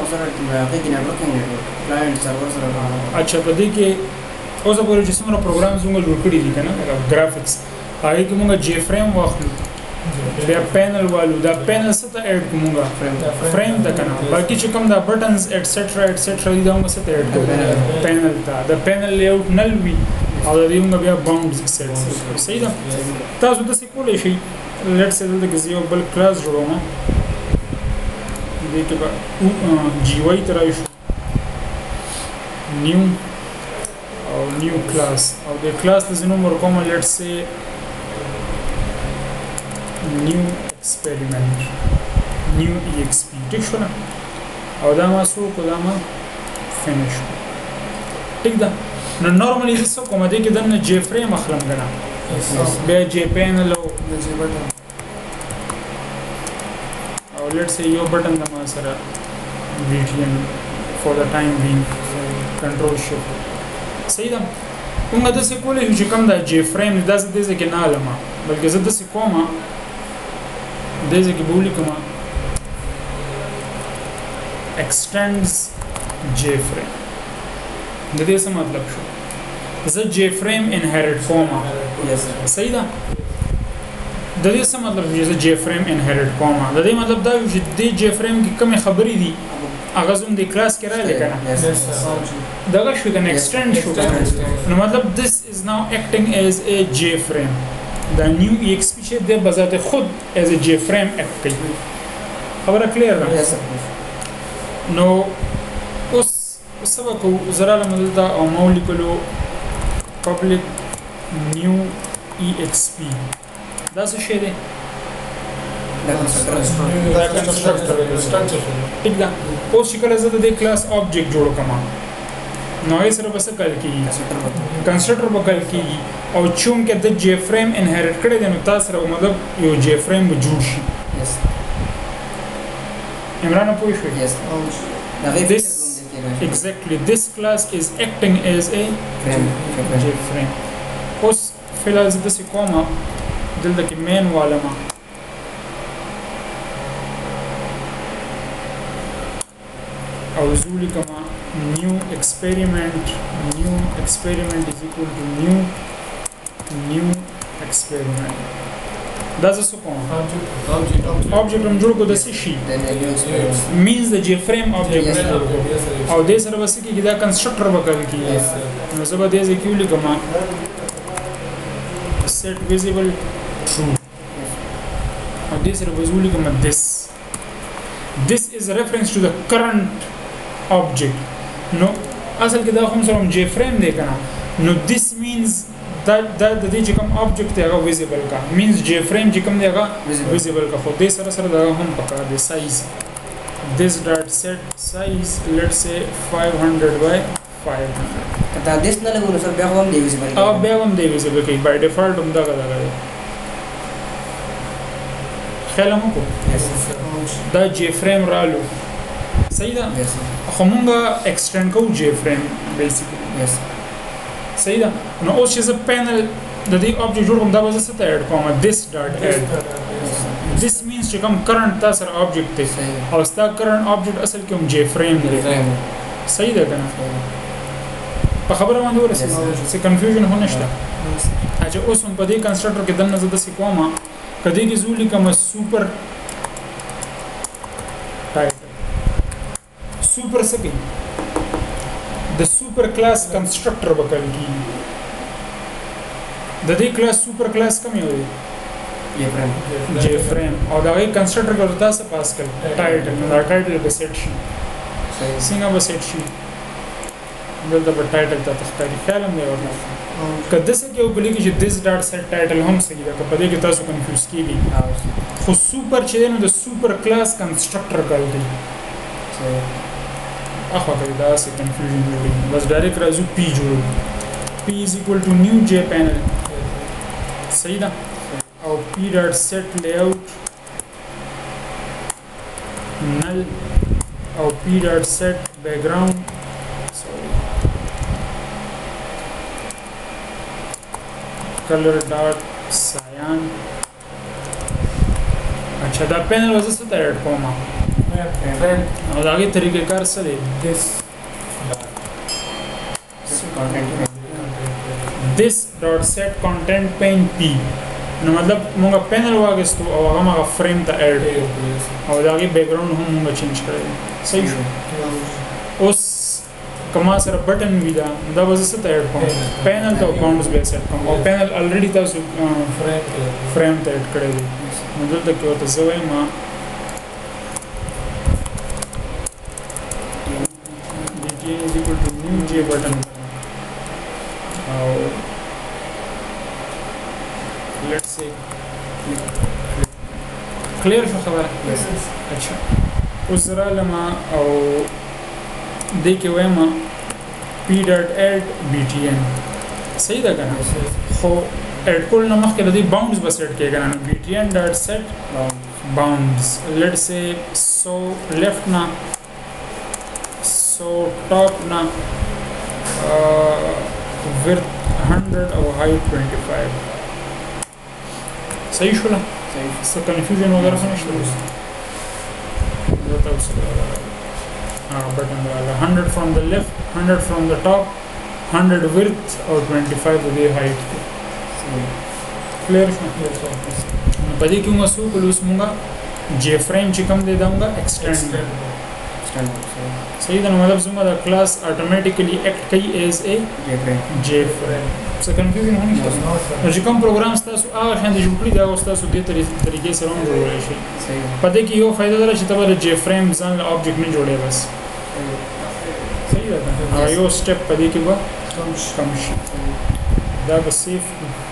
سره هغه کې نتورکینګ کلاینټ سرور سره اچھا په دې کې اوسه پورې چې څومره پروګرامز موږ جوړ کړي دي کنه ګرافکس هغه کې موږ جی فریم واخلو بیا پینل والو دا پینل څه ته اډ کومه فریم ته کنه باقي چې کوم دا بټنز ایټسټرا ایټسټرا دي دا موږ څه ته اډ کوو پینل ته دا پینل لیاوټ نل وی او دا موږ بیا باونډز سیټ صحیح ده تاسو د څه کولای شئ لیټس سے دلته کې یو بل کلاس جوړوم دې کې به جی واي تر ایشو نیو او نیو کلاس او د کلاس د نوم ورکوم لیټس سے new experiment new exp ټیک شو نه او دا ما سو کو دا ما فینیش ټیک ده نو نورمالي څه کوم دې کې دنه جی فریم اخلم غنا بیا جی پینل او جی بټن او لیټس سے یو بټن د ما سره VTN for the time being control shift صحیح ده موږ د څه کولای چې کوم دا جی فریم د دې کې نه علمه بلکې زه د څه کومه دې کې بولی کومه extends JFrame د دې څه مطلب شو زه JFrame inherit کومه صحیح ده د دې څه مطلب چې زه JFrame inherit کومه د دې مطلب دا چې د JFrame کې کومه خبرې دي هغه زوم د کلاس کې راځي کنه دا شو کنه extend شو نو مطلب this is now acting as a JFrame دا نیو EXP چې د بذات خود as a JFrame اکټ کوي خبره کلیر ده نو اوس سبق زراله مدلته او مولیکولو public new EXP دا څه شی دی دا کنسترکټر ټیک ده اوس چې کله زه د کلاس آبجیکټ جوړ کوم نو یې سره بس کال کیږي کنسټرکټر به کال کیږي او چون کې د جی فریم انهریټ کړی دی نو تاسو سره مطلب یو جی فریم جوړ شي عمران پوه شو this exactly this class is acting as a جی فریم اوس فلحال زه داسې کومه دلته کې مین والما او زولی کما new experiment is equal to new experiment دا څه کوم object هم جوړ کو د څه شي means the JFrame object او دې سره وسه کې دا constructor وکړي کیږي نو زه به دې ځکه لیکم set visible true او دې سره وزول کوم this is a reference to the current object no اصل کې دا هم سره JFrame دی کنه نو this means that د دې چې کوم object دی هغه visible کا means JFrame چې کوم دی هغه visible کا خو دې سره دا هم پکار دی size this dot set size let's say 500 by 500 کدا دیس نه لګول سر بیا هم دی visible او بیا هم دی visible کی by default هم دا دی خیال مو کو دا JFrame رالو صحیح ده خو مونږه ایکسټند کوو JFrame بیسیکلی صحیح ده نو اوس چې زه پینل د دې آبجیکټ جوړ کوم دا به زه څه ته اډ کوم this dot add this means چې کوم کرنٹ تاسو سره آبجیکټ دی او ستا کرنٹ آبجیکټ اصل کې هم JFrame دی صحیح ده کنه په خبره باندې ورسېږي څه کنفیوژن هونه نشته اچھا اوس هم په دې کنسټرکټر کې دنه زه د څه کومه کدی کې زولي کوم سوپر سوپر سکی د سوپر کلاس کنسټرکټر وکړل کی د دې کلاس سوپر کلاس کوم یو دی JFrame او دا یې کنسټرکټر کو تاسو پاس کړ ټایټل نو دا ټایټل به سیټ شي څنګه به سیټ شي دلته په ټایټل ته تختاري خیال هم نه ورته کله څه کې وبلی کې چې this dot set title هم صحیح ده په دې کې تاسو کنفیوز کیږي خو سوپر چې نو د سوپر کلاس کنسټرکټر کول دي اخو کې دا څه کنفیوژن جوړي بس ډایرکټ راځو p جوړو p is equal to new jpanel صحیح ده او p dot set layout null او p dot set background color dot cyan اچھا دا پینل واسه څه ته اډ کومه او دا غي طریقې کار څه دی this dot set content pane p نو مطلب موږ پینل واغستو او هغه ما فریم ته اډ او دا غي بیک گراوند هم موږ چینج کړی صحیح شو اوس کما سره بٹن وی دا به څه ته اډ کوم پینل ته باونډز به سیټ کوم او پینل الریډي تاسو فریم ته اډ کړی دی نو دلته کې ورته زوی ما j is equal to new j button और let's say clear شو خبره अच्छा اوس را لما او دې کې وایم p.add btn صحیح ده کنه خو اډ کول نه مخکې د دې باونډز بس اډ کېږي نه btn.set bounds let's say so left na so top na width 100 or height 25 صحیح شو لا صحیح څه کنفیوژن وغیرہ نشته دا تاسو button वाला 100 from the left 100 from the top 100 width or 25 the height clear شو په دې کې موږ څو کلوس موږ j frame چې کوم دی دا موږ extend صحیح ده نو مطلب زموږ د کلاس اتوماتیکلی اکټ کوي ایز ا j frame څه کنفیوژن نه نشته چې کوم پروګرام تاسو هغه شان دي جوړ کړی دا اوس تاسو دې طریقې سره هم جوړولای شئ صحیح په دې کې یو فائدہ ده چې تاسو د j frame ځان له آبجیکټ نه جوړې بس صحیح ده یو سټپ په دې کې به کم شي دا به سیف